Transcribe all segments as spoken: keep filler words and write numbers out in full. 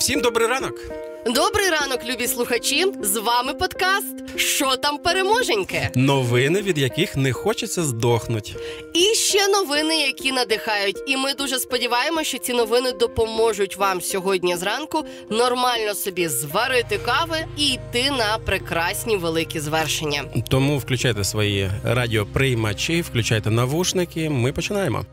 Всім добрий ранок! Добрий ранок, любі слухачі! З вами подкаст «Що там, переможеньки?». Новини, від яких не хочеться здохнуть. І ще новини, які надихають. І ми дуже сподіваємося, що ці новини допоможуть вам сьогодні зранку нормально собі зварити кави і йти на прекрасні великі звершення. Тому включайте свої радіоприймачі, включайте навушники. Ми починаємо.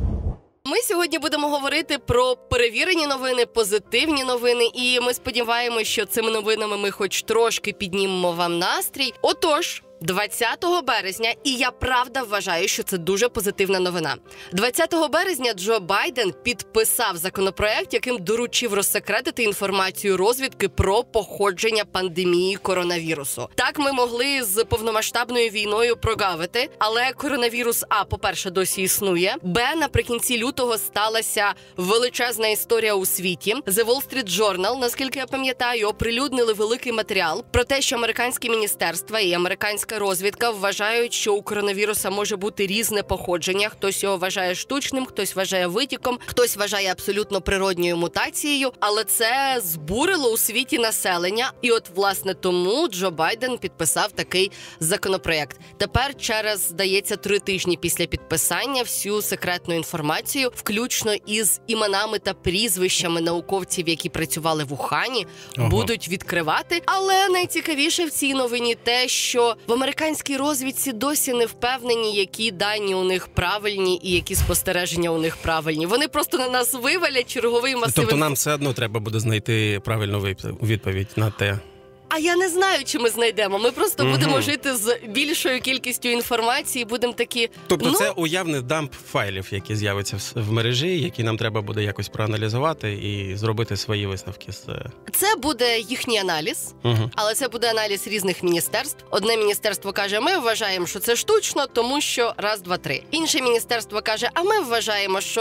Ми сьогодні будемо говорити про перевірені новини, позитивні новини, і ми сподіваємося, що цими новинами ми хоч трошки піднімемо вам настрій. Отож, двадцятого березня, і я правда вважаю, що це дуже позитивна новина. двадцятого березня Джо Байден підписав законопроект, яким доручив розсекретити інформацію розвідки про походження пандемії коронавірусу. Так ми могли з повномасштабною війною прогавити, але коронавірус, а, по-перше, досі існує, б, наприкінці лютого сталася величезна історія у світі. The Wall Street Journal, наскільки я пам'ятаю, оприлюднили великий матеріал про те, що американські міністерства і американські розвідка вважають, що у коронавіруса може бути різне походження. Хтось його вважає штучним, хтось вважає витіком, хтось вважає абсолютно природньою мутацією. Але це збурило у світі населення. І от, власне, тому Джо Байден підписав такий законопроект. Тепер через, здається, три тижні після підписання всю секретну інформацію, включно із іменами та прізвищами науковців, які працювали в Ухані, ага. будуть відкривати. Але найцікавіше в цій новині те, що в американській розвідці досі не впевнені, які дані у них правильні і які спостереження у них правильні. Вони просто на нас вивалять черговий масив. Тобто нам все одно треба буде знайти правильну відповідь на те. А я не знаю, чи ми знайдемо. Ми просто угу. будемо жити з більшою кількістю інформації, будемо такі... Тобто ну... це уявний дамп файлів, які з'являться в мережі, які нам треба буде якось проаналізувати і зробити свої висновки. Це буде їхній аналіз, угу. але це буде аналіз різних міністерств. Одне міністерство каже, ми вважаємо, що це штучно, тому що раз, два, три. Інше міністерство каже, а ми вважаємо, що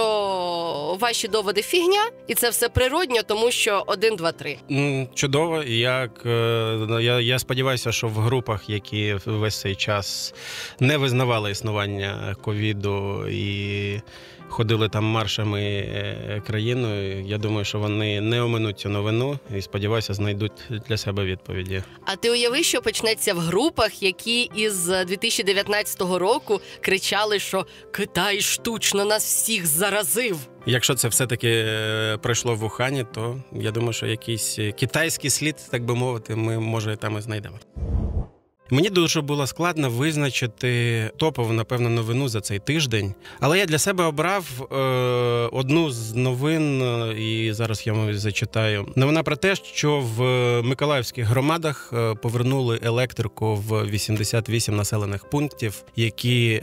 ваші доводи фігня, і це все природньо, тому що один, два, три. Чудово, як... Я, я сподіваюся, що в групах, які весь цей час не визнавали існування ковіду і ходили там маршами країною, я думаю, що вони не оминуть цю новину і, сподіваюся, знайдуть для себе відповіді. А ти уяви, що почнеться в групах, які із дві тисячі дев'ятнадцятого року кричали, що Китай штучно нас всіх заразив. Якщо це все-таки пройшло в Ухані, то я думаю, що якийсь китайський слід, так би мовити, ми, може, там і знайдемо. Мені дуже було складно визначити топову, напевно, новину за цей тиждень. Але я для себе обрав е, одну з новин, і зараз я вам зачитаю. Новина про те, що в миколаївських громадах повернули електрику в вісімдесят вісім населених пунктів, які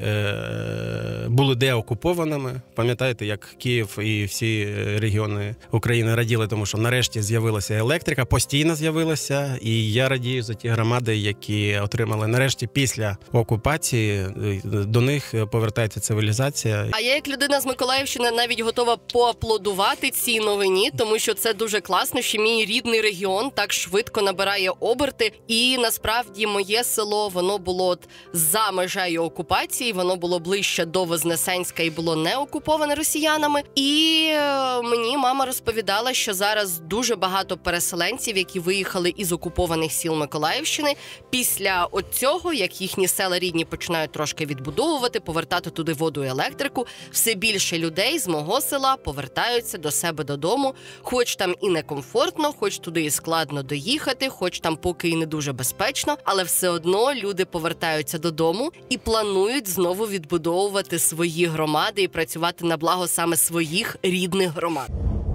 е, були деокупованими. Пам'ятаєте, як Київ і всі регіони України раділи, тому що нарешті з'явилася електрика, постійно з'явилася. І я радію за ті громади, які отримали нарешті після окупації, до них повертається цивілізація. А я як людина з Миколаївщини навіть готова поаплодувати цій новині, тому що це дуже класно, що мій рідний регіон так швидко набирає оберти. І насправді моє село, воно було от за межею окупації, воно було ближче до Вознесенська і було не окуповане росіянами. І мені мама розповідала, що зараз дуже багато переселенців, які виїхали із окупованих сіл Миколаївщини, після от цього, як їхні села рідні починають трошки відбудовувати, повертати туди воду і електрику, все більше людей з мого села повертаються до себе додому, хоч там і некомфортно, хоч туди і складно доїхати, хоч там поки і не дуже безпечно, але все одно люди повертаються додому і планують знову відбудовувати свої громади і працювати на благо саме своїх рідних громад.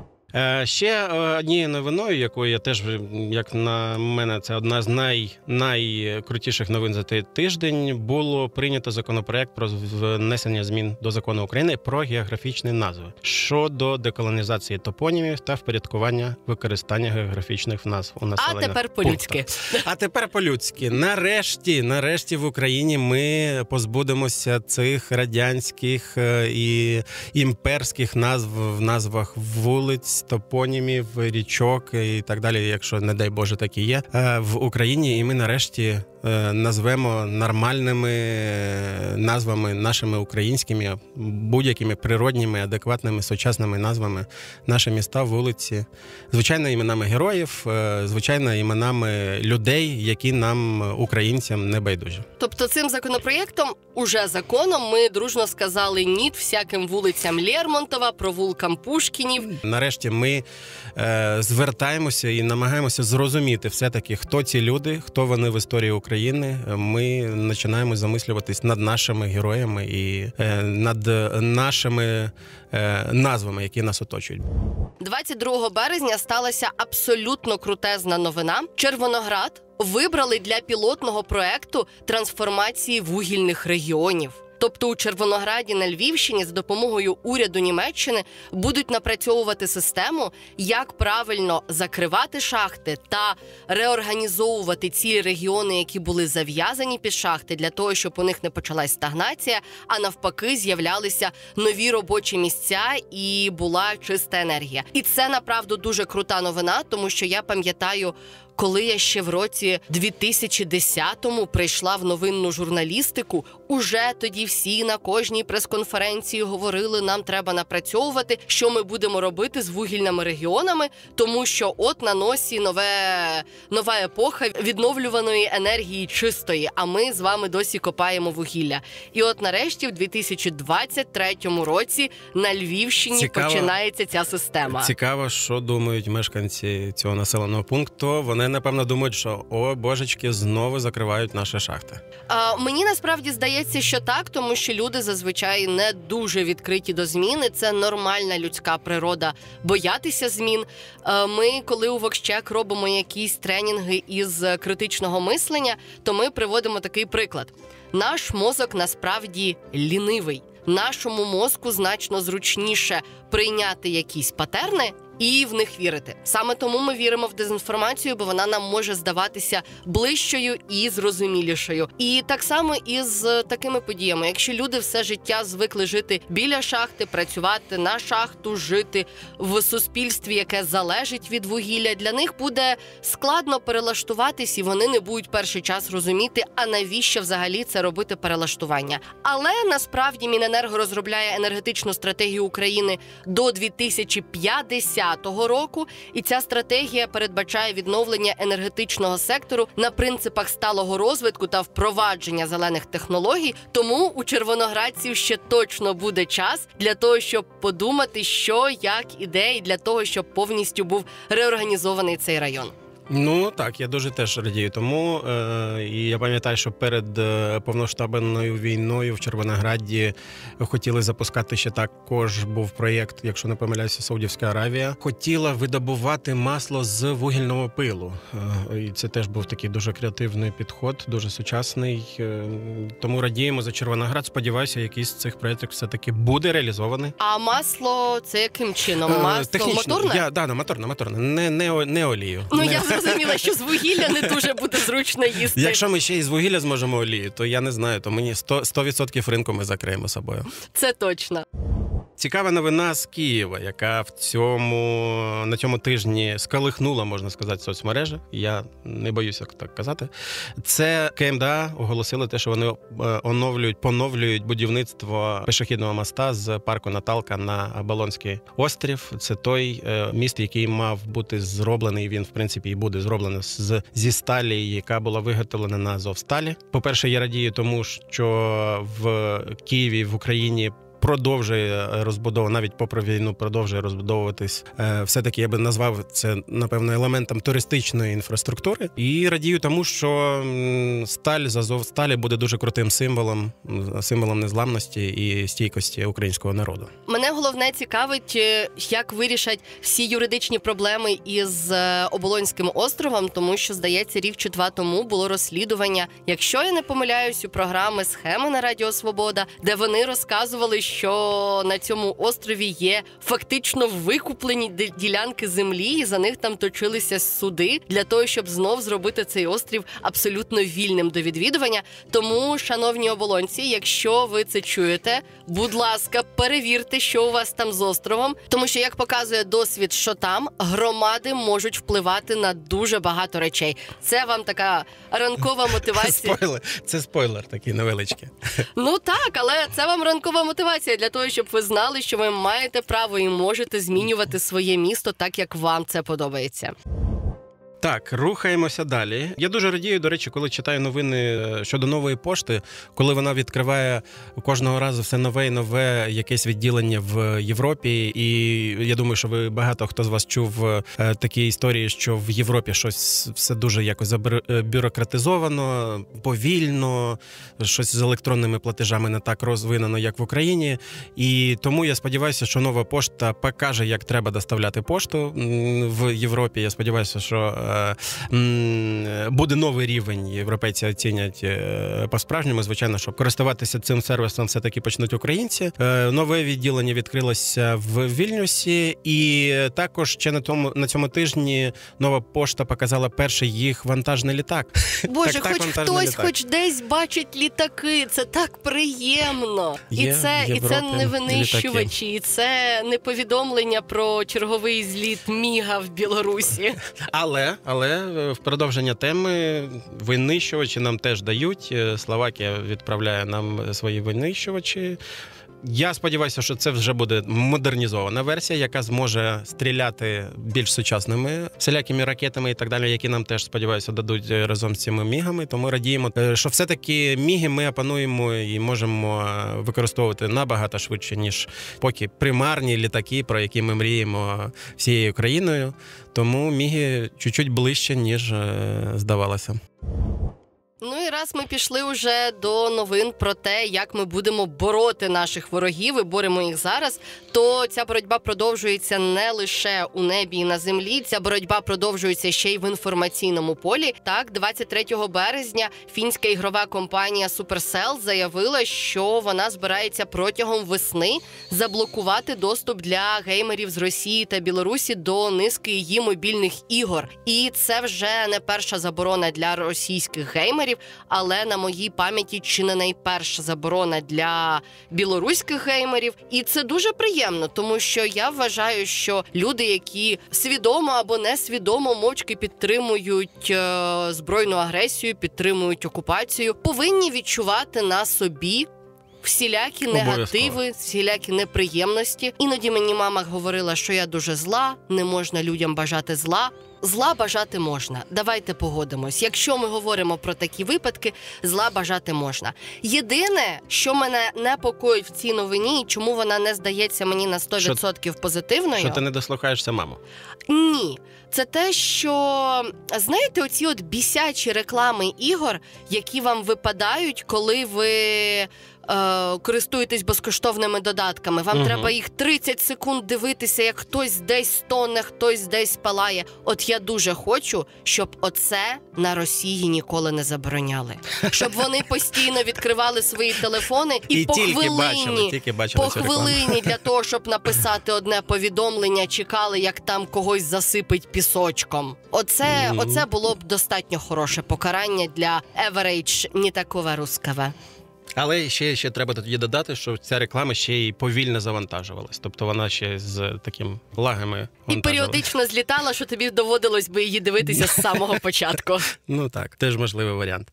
Ще однією новиною, якою я теж, як на мене, це одна з най, найкрутіших новин за цей тиждень, було прийнято законопроект про внесення змін до закону України про географічні назви щодо деколонізації топонімів та впорядкування використання географічних назв у населення. А тепер по-людськи. А тепер по-людськи. Нарешті, нарешті в Україні ми позбудемося цих радянських і імперських назв в назвах вулиць, топонімів, річок і так далі, якщо, не дай Боже, такі є, в Україні. І ми нарешті назвемо нормальними назвами нашими українськими, будь-якими природніми, адекватними, сучасними назвами наші міста, вулиці. Звичайно, іменами героїв, звичайно, іменами людей, які нам, українцям, не байдужі. Тобто цим законопроєктом, уже законом, ми дружно сказали «ні» всяким вулицям Лермонтова, провулкам Пушкінів. Нарешті ми е, звертаємося і намагаємося зрозуміти все-таки, хто ці люди, хто вони в історії України. Ми починаємо замислюватись над нашими героями і е, над нашими е, назвами, які нас оточують. двадцять другого березня сталася абсолютно крутезна новина. Червоноград вибрали для пілотного проекту трансформації вугільних регіонів. Тобто у Червонограді на Львівщині за допомогою уряду Німеччини будуть напрацьовувати систему, як правильно закривати шахти та реорганізовувати ці регіони, які були зав'язані під шахти, для того, щоб у них не почалась стагнація, а навпаки з'являлися нові робочі місця і була чиста енергія. І це, направду, дуже крута новина, тому що я пам'ятаю, коли я ще в році дві тисячі десятому прийшла в новинну журналістику, уже тоді всі на кожній прес-конференції говорили, нам треба напрацьовувати, що ми будемо робити з вугільними регіонами, тому що от на носі нове, нова епоха відновлюваної енергії чистої, а ми з вами досі копаємо вугілля. І от нарешті в дві тисячі двадцять третьому році на Львівщині Цікаво. починається ця система. Цікаво, що думають мешканці цього населеного пункту. Вони, напевно, думають, що о, божечки, знову закривають наші шахти. А, мені насправді здається, що так, тому що люди зазвичай не дуже відкриті до зміни. Це нормальна людська природа боятися змін. А, ми, коли у Вокщек робимо якісь тренінги із критичного мислення, то ми приводимо такий приклад. Наш мозок насправді лінивий. Нашому мозку значно зручніше прийняти якісь патерни і в них вірити. Саме тому ми віримо в дезінформацію, бо вона нам може здаватися ближчою і зрозумілішою. І так само і з такими подіями. Якщо люди все життя звикли жити біля шахти, працювати на шахту, жити в суспільстві, яке залежить від вугілля, для них буде складно перелаштуватись, і вони не будуть перший час розуміти, а навіщо взагалі це робити перелаштування. Але насправді Міненерго розробляє енергетичну стратегію України до дві тисячі п'ятдесятого року, і ця стратегія передбачає відновлення енергетичного сектору на принципах сталого розвитку та впровадження зелених технологій, тому у червоноградців ще точно буде час для того, щоб подумати, що, як, іде, і для того, щоб повністю був реорганізований цей район. Ну, так, я дуже теж радію тому. Е, і я пам'ятаю, що перед е, повноштабною війною в Червонограді хотіли запускати, ще також був проєкт, якщо не помиляюся, Саудівська Аравія. Хотіла видобувати масло з вугільного пилу. Е, і це теж був такий дуже креативний підход, дуже сучасний. Е, тому радіємо за Червоноград. Сподіваюся, якийсь з цих проєктів все-таки буде реалізований. А масло це яким чином? Масло е, моторне? Я, да, да, моторне, моторне. Не, не, не олію. Ну, не. я зрозуміла, що з вугілля не дуже буде зручно їсти. Якщо ми ще і з вугілля зможемо олію, то я не знаю, то мені сто відсотків ринку ми закриємо собою. Це точно. Цікава новина з Києва, яка в цьому, на цьому тижні сколихнула, можна сказати, соцмережі. Я не боюся так казати. Це КМДА оголосили те, що вони оновлюють, поновлюють будівництво пішохідного моста з парку Наталка на Оболонський острів. Це той міст, який мав бути зроблений, він, в принципі, і буде зроблений з, зі сталі, яка була виготовлена на Азовсталі. По-перше, я радію тому, що в Києві, в Україні продовжує розбудова, навіть попри війну, продовжує розбудовуватись. Все-таки я би назвав це, напевно, елементом туристичної інфраструктури. І радію тому, що сталь з Азовсталі буде дуже крутим символом, символом незламності і стійкості українського народу. Мене головне цікавить, як вирішать всі юридичні проблеми із Оболонським островом, тому що, здається, рік чи два тому було розслідування, якщо я не помиляюсь, у програми «Схеми» на Радіо Свобода, де вони розказували, що на цьому острові є фактично викуплені ділянки землі, і за них там точилися суди для того, щоб знов зробити цей острів абсолютно вільним до відвідування. Тому, шановні оболонці, якщо ви це чуєте, будь ласка, перевірте, що у вас там з островом, тому що, як показує досвід, що там громади можуть впливати на дуже багато речей. Це вам така ранкова мотивація. Спойлер. Це спойлер такий невеличкий. Ну так, але це вам ранкова мотивація для того, щоб ви знали, що ви маєте право і можете змінювати своє місто так, як вам це подобається. Так, рухаємося далі. Я дуже радію, до речі, коли читаю новини щодо нової пошти, коли вона відкриває кожного разу все нове і нове якесь відділення в Європі. І я думаю, що ви багато хто з вас чув такі історії, що в Європі щось все дуже якось забюрократизовано, повільно, щось з електронними платежами не так розвинено, як в Україні. І тому я сподіваюся, що нова пошта покаже, як треба доставляти пошту в Європі. Я сподіваюся, що буде новий рівень, європейці оцінять по-справжньому. Звичайно, щоб користуватися цим сервісом все-таки почнуть українці. Нове відділення відкрилося в Вільнюсі, і також ще на тому на цьому тижні нова пошта показала перший їх вантажний літак. Боже, так, хоч так, хтось, літак. хоч десь бачить літаки, це так приємно. Є і це, і це не винищувачі, літаки. І це не повідомлення про черговий зліт Міга в Білорусі. Але, але в продовження теми винищувачі нам теж дають. Словакія відправляє нам свої винищувачі. Я сподіваюся, що це вже буде модернізована версія, яка зможе стріляти більш сучасними всілякими ракетами і так далі, які нам теж, сподіваюся, дадуть разом з цими мігами. Тому радіємо, що все-таки міги ми опануємо і можемо використовувати набагато швидше, ніж поки примарні літаки, про які ми мріємо всією країною. Тому міги чуть-чуть ближче, ніж здавалося. Ну і раз ми пішли уже до новин про те, як ми будемо бороти наших ворогів і боремо їх зараз, то ця боротьба продовжується не лише у небі і на землі, ця боротьба продовжується ще й в інформаційному полі. Так, двадцять третього березня фінська ігрова компанія Supercell заявила, що вона збирається протягом весни заблокувати доступ для геймерів з Росії та Білорусі до низки її мобільних ігор. І це вже не перша заборона для російських геймерів, але на моїй пам'яті чи не найперша заборона для білоруських геймерів. І це дуже приємно, тому що я вважаю, що люди, які свідомо або несвідомо мовчки підтримують е, збройну агресію, підтримують окупацію, повинні відчувати на собі всілякі негативи, всілякі неприємності. Іноді мені мама говорила, що я дуже зла, не можна людям бажати зла. Зла бажати можна. Давайте погодимось. Якщо ми говоримо про такі випадки, зла бажати можна. Єдине, що мене непокоїть в цій новині, і чому вона не здається мені на сто відсотків що, позитивною... Що ти не дослухаєшся маму? Ні. Це те, що, знаєте, оці от бісячі реклами ігор, які вам випадають, коли ви е, користуєтесь безкоштовними додатками. Вам угу. треба їх тридцять секунд дивитися, як хтось десь стогне, хтось десь палає. От я дуже хочу, щоб оце на Росії ніколи не забороняли. Щоб вони постійно відкривали свої телефони і, і по тільки хвилині, бачили, тільки бачили по хвилині для того, щоб написати одне повідомлення, чекали, як там когось засипить пісочком. Оце, mm-hmm. оце було б достатньо хороше покарання для average не такого русского. Але ще, ще треба тоді додати, що ця реклама ще й повільно завантажувалась. Тобто вона ще з таким лагами і періодично злітала, що тобі доводилось би її дивитися з самого початку. Ну так, теж можливий варіант.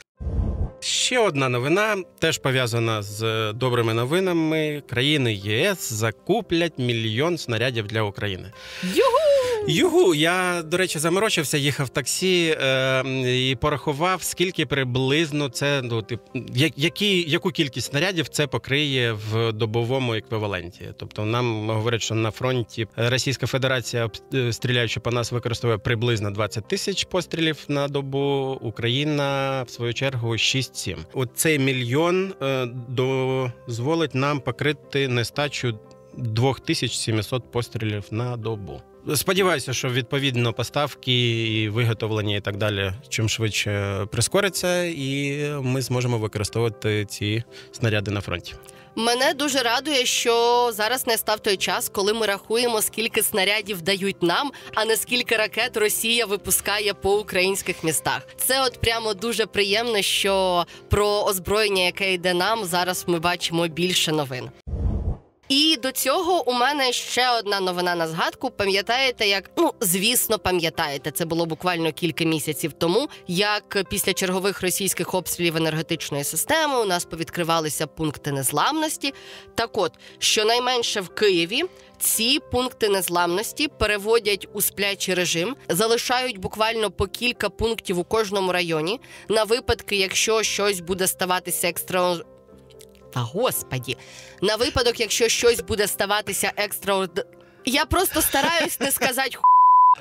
Ще одна новина, теж пов'язана з добрими новинами. Країни ЄС закуплять мільйон снарядів для України. Югу! Югу! Я, до речі, заморочився, їхав в таксі е, і порахував, скільки приблизно це, ну, тип, які, яку кількість снарядів це покриє в добовому еквіваленті. Тобто нам говорять, що на фронті Російська Федерація, стріляючи по нас, використовує приблизно двадцять тисяч пострілів на добу, Україна, в свою чергу, шість-сім. Оцей мільйон е, дозволить нам покрити нестачу дві тисячі сімсот пострілів на добу. Сподіваюся, що відповідно поставки і виготовлення і так далі чим швидше прискориться, і ми зможемо використовувати ці снаряди на фронті. Мене дуже радує, що зараз не став той час, коли ми рахуємо, скільки снарядів дають нам, а не скільки ракет Росія випускає по українських містах. Це от прямо дуже приємно, що про озброєння, яке йде нам, зараз ми бачимо більше новин. І до цього у мене ще одна новина на згадку. Пам'ятаєте, як, ну, звісно, пам'ятаєте, це було буквально кілька місяців тому, як після чергових російських обстрілів енергетичної системи у нас повідкривалися пункти незламності. Так от, щонайменше в Києві ці пункти незламності переводять у сплячий режим, залишають буквально по кілька пунктів у кожному районі на випадки, якщо щось буде ставатися екстра... Та господі, на випадок, якщо щось буде ставатися екстра... Я просто стараюсь не сказати ху...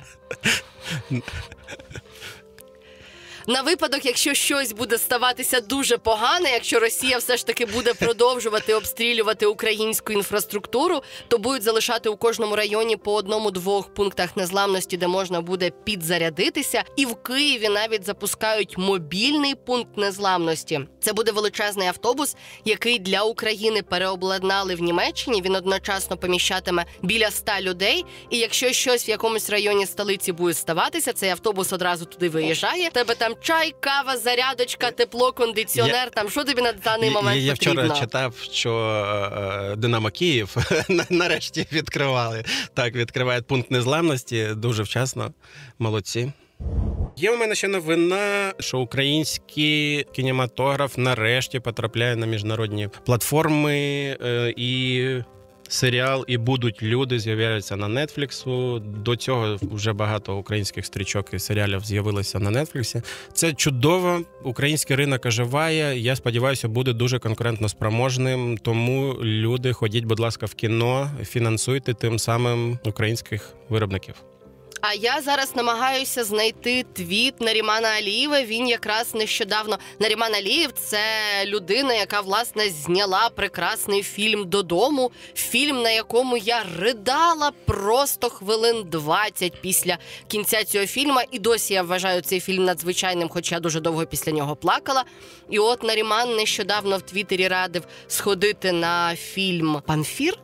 На випадок, якщо щось буде ставатися дуже погане, якщо Росія все ж таки буде продовжувати обстрілювати українську інфраструктуру, то будуть залишати у кожному районі по одному-двох пунктах незламності, де можна буде підзарядитися. І в Києві навіть запускають мобільний пункт незламності. Це буде величезний автобус, який для України переобладнали в Німеччині. Він одночасно поміщатиме біля ста людей. І якщо щось в якомусь районі столиці буде ставатися, цей автобус одразу туди виїжджає. Тебе там чай, кава, зарядочка, тепло, кондиціонер, я, там, що тобі на даний момент я, потрібно? Я вчора читав, що е, Динамо Київ нарешті відкривали. Так, відкриває пункт незламності, дуже вчасно, молодці. Є у мене ще новина, що український кінематограф нарешті потрапляє на міжнародні платформи е, і... Серіал «І будуть люди» з'являються на Нетфліксу. До цього вже багато українських стрічок і серіалів з'явилося на Нетфліксі. Це чудово. Український ринок оживає. Я сподіваюся, буде дуже конкурентно спроможним. Тому люди, ходіть, будь ласка, в кіно, фінансуйте тим самим українських виробників. А я зараз намагаюся знайти твіт Нарімана Алієва. Він якраз нещодавно... Наріман Алієв – це людина, яка, власне, зняла прекрасний фільм «Додому». Фільм, на якому я ридала просто хвилин двадцять після кінця цього фільму. І досі я вважаю цей фільм надзвичайним, хоча дуже довго після нього плакала. І от Наріман нещодавно в Твіттері радив сходити на фільм «Памфір».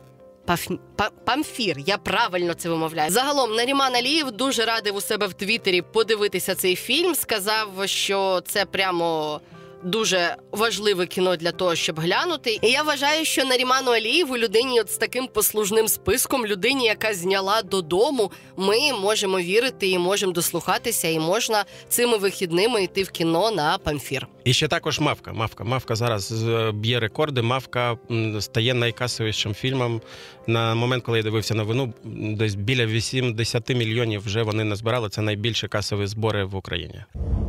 Памфір, я правильно це вимовляю. Загалом, Наріман Алієв дуже радив у себе в Твіттері подивитися цей фільм. Сказав, що це прямо дуже важливе кіно для того, щоб глянути. І я вважаю, що Наріману Алієву, людині от з таким послужним списком, людині, яка зняла «Додому», ми можемо вірити і можемо дослухатися, і можна цими вихідними йти в кіно на «Памфір». І ще також «Мавка». «Мавка». «Мавка» зараз б'є рекорди. «Мавка» стає найкасовішим фільмом. На момент, коли я дивився новину, десь біля вісімдесят мільйонів вже вони назбирали. Це найбільші касові збори в Україні.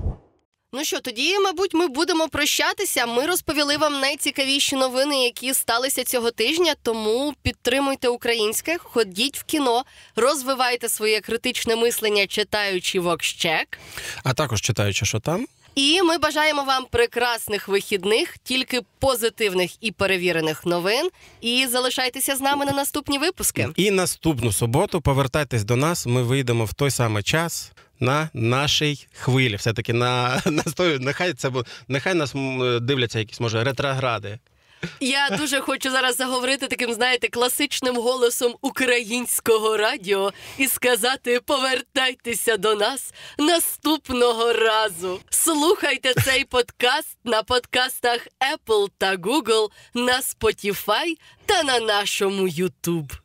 Ну що, тоді, мабуть, ми будемо прощатися. Ми розповіли вам найцікавіші новини, які сталися цього тижня, тому підтримуйте українське, ходіть в кіно, розвивайте своє критичне мислення, читаючи «Вокщек». А також читаючи «Що там?». І ми бажаємо вам прекрасних вихідних, тільки позитивних і перевірених новин. І залишайтеся з нами на наступні випуски. І наступну суботу повертайтесь до нас, ми вийдемо в той самий час на нашій хвилі. Все-таки на, на стой, нехай це нехай нас дивляться якісь, може, ретрогради. Я дуже хочу зараз заговорити таким, знаєте, класичним голосом українського радіо і сказати: повертайтеся до нас наступного разу. Слухайте цей подкаст на подкастах Apple та Google, на Spotify та на нашому YouTube.